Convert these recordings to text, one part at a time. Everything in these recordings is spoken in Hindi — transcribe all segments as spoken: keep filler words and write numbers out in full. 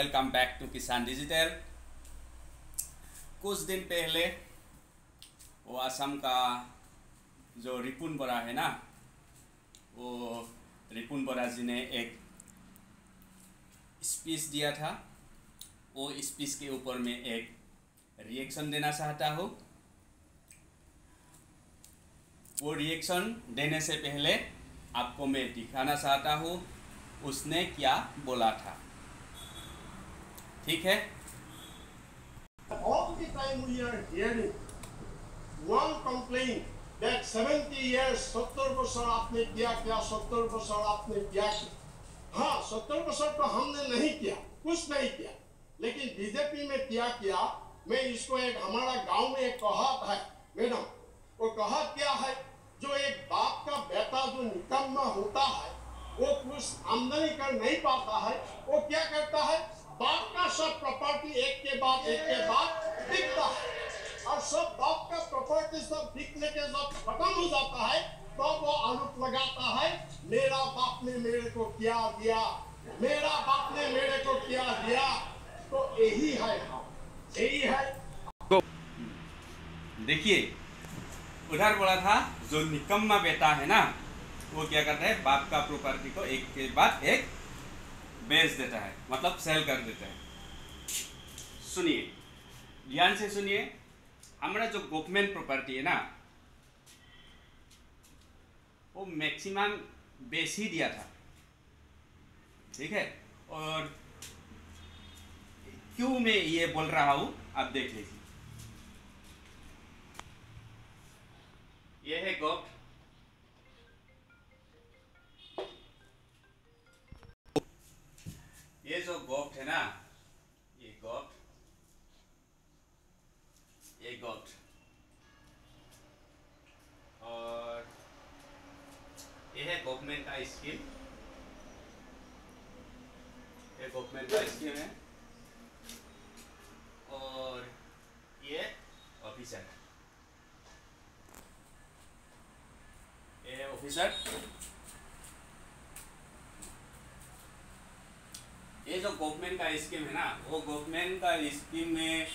Welcome back to Kisan digital. कुछ दिन पहले वो असम का जो रिपुन बोरा है ना, वो रिपुन बोरा जी ने एक स्पीच दिया था। वो स्पीच के ऊपर में एक रिएक्शन देना चाहता हूँ। वो रिएक्शन देने से पहले आपको मैं दिखाना चाहता हूँ उसने क्या बोला था। ठीक है। All the time we are hearing one complaint that seventy years सत्तर बरसों आपने किया क्या सत्तर बरसों आपने किया क्या। हाँ, सत्तर बरसों तो हमने नहीं किया, कुछ नहीं किया, लेकिन बीजेपी में क्या किया। मैं इसको एक हमारा गांव में एक कहावत है मैडम, वो कहावत क्या है, जो एक बाप का बेटा जो निकम्मा होता है वो कुछ आमदनी कर नहीं पाता है, वो क्या करता है, बाप का सब प्रॉपर्टी एक के बाद एक के बाद बिकता है, और सब बाप का प्रॉपर्टी सब बिकने के जब खत्म हो जाता है तो वो आरोप लगाता है मेरा बाप ने मेरे को क्या दिया, मेरा बाप ने मेरे को क्या दिया। तो यही है, यही है। देखिए, उधर बोला था जो निकम्मा बेटा है ना, वो क्या करता है, बाप का प्रॉपर्टी को एक के बाद एक बेच देता है, मतलब सेल कर देता है। सुनिए, ध्यान से सुनिए। हमारा जो गवर्नमेंट प्रॉपर्टी है ना, वो मैक्सिमम बेच ही दिया था। ठीक है। और क्यों मैं ये बोल रहा हूं आप देख लीजिए। ये है गोप्ट, ये जो गोप्ट है ना, ये गोप्ट, ये गोप्ट, और ये है गवर्नमेंट का स्कीम, ये गवर्नमेंट का स्कीम है, और ये ऑफिसर, ये है ऑफिसर। ये जो गवर्नमेंट का स्कीम है ना, वो गवर्नमेंट का स्कीम में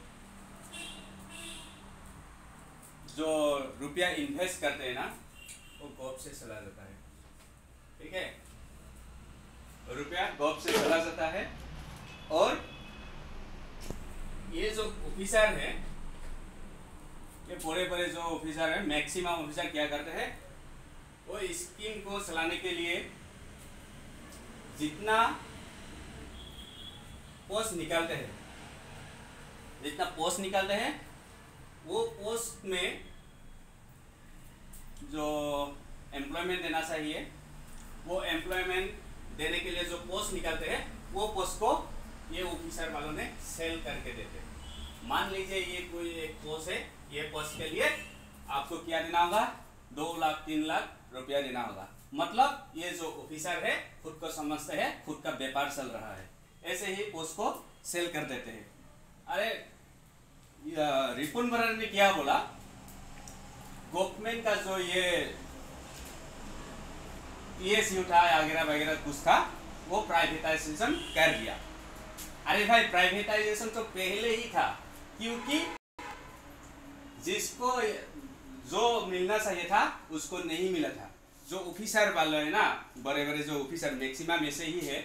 जो रुपया इन्वेस्ट करते हैं ना, वो गॉप से चला जाता है। ठीक है, रुपया गॉप से चला जाता है। और ये जो ऑफिसर है, ये बड़े बड़े जो ऑफिसर है, मैक्सिमम ऑफिसर क्या करते हैं, वो स्कीम को चलाने के लिए जितना पोस्ट निकालते हैं, जितना पोस्ट निकालते हैं, वो पोस्ट में जो एम्प्लॉयमेंट देना चाहिए, वो एम्प्लॉयमेंट देने के लिए जो पोस्ट निकालते हैं, वो पोस्ट को ये ऑफिसर वालों ने सेल करके देते हैं। मान लीजिए ये कोई एक पोस्ट है, ये पोस्ट के लिए आपको क्या देना होगा, दो लाख तीन लाख रुपया देना होगा। मतलब ये जो ऑफिसर है खुद को समझते हैं खुद का व्यापार चल रहा है, ऐसे ही पोस्ट को सेल कर देते हैं। अरे रिपुन बोरा ने क्या बोला, गवर्नमेंट का जो ये पीएसयू था वगैरह वगैरह कुछ था, वो प्राइवेटाइजेशन कर दिया। अरे भाई, प्राइवेटाइजेशन तो पहले ही था, क्योंकि जिसको जो मिलना चाहिए था उसको नहीं मिला था। जो ऑफिसर वाले है ना, बड़े बड़े जो ऑफिसर, मैक्सिमम ऐसे ही है,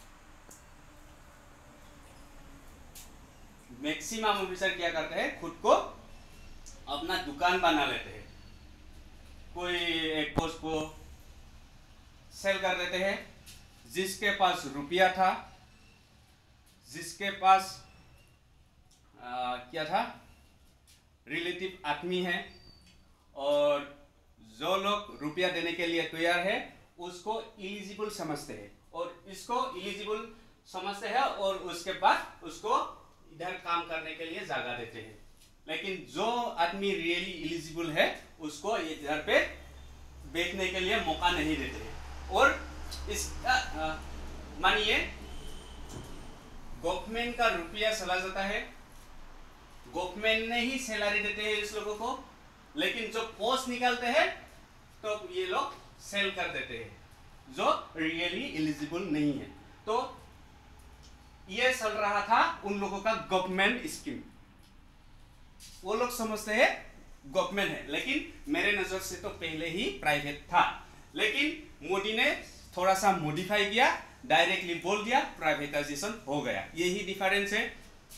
मैक्सिमम ऑफिसर क्या करते हैं, खुद को अपना दुकान बना लेते हैं। कोई एक पोस्ट को सेल कर देते हैं, जिसके पास रुपया था, जिसके पास आ, क्या था, रिलेटिव आदमी है, और जो लोग रुपया देने के लिए तैयार है उसको एलिजिबल समझते हैं, और इसको एलिजिबल समझते हैं, और उसके बाद उसको इधर काम करने के लिए जगह देते हैं। लेकिन जो आदमी रियली एलिजिबल है उसको इधर पे बेचने के लिए मौका नहीं देते हैं। और इसका मानिए गवर्नमेंट का रुपया चला जाता है, गवर्नमेंट ने ही सैलरी देते हैं इस लोगों को, लेकिन जो पोस्ट निकालते हैं तो ये लोग सेल कर देते हैं जो रियली एलिजिबल नहीं है। तो ये चल रहा था उन लोगों का गवर्नमेंट स्कीम। वो लोग समझते हैं गवर्नमेंट है, लेकिन मेरे नजर से तो पहले ही प्राइवेट था। लेकिन मोदी ने थोड़ा सा मॉडिफाई किया, डायरेक्टली बोल दिया प्राइवेटाइजेशन हो गया। यही डिफरेंस है।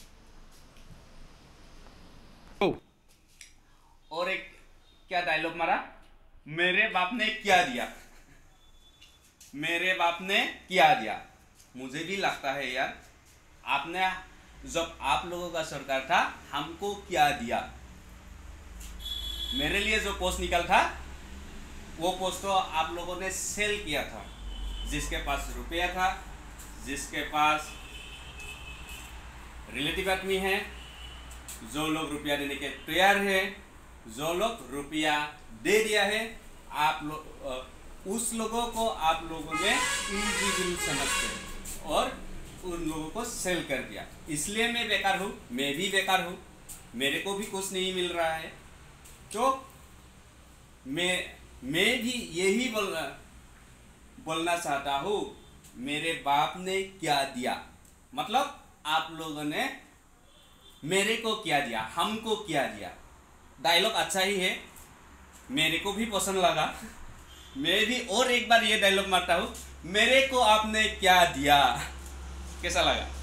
और एक क्या डायलॉग मारा, मेरे बाप ने क्या दिया, मेरे बाप ने क्या दिया। मुझे भी लगता है यार, आपने जब आप लोगों का सरकार था हमको क्या दिया। मेरे लिए जो पोस्ट निकल था वो पोस्ट तो आप लोगों ने सेल किया था। जिसके पास रुपया था, जिसके पास रिलेटिव आदमी है, जो लोग रुपया देने के तैयार है, जो लोग रुपया दे दिया है, आप लोग उस लोगों को आप लोगों ने इंडिविजुअल समझते और उन लोगों को सेल कर दिया। इसलिए मैं बेकार हूँ, मैं भी बेकार हूँ, मेरे को भी कुछ नहीं मिल रहा है। तो मैं मैं भी यही बोलना बोलना चाहता हूँ, मेरे बाप ने क्या दिया, मतलब आप लोगों ने मेरे को क्या दिया, हमको क्या दिया। डायलॉग अच्छा ही है, मेरे को भी पसंद लगा। मैं भी और एक बार ये डायलॉग मारता हूँ, मेरे को आपने क्या दिया। कैसा लगा?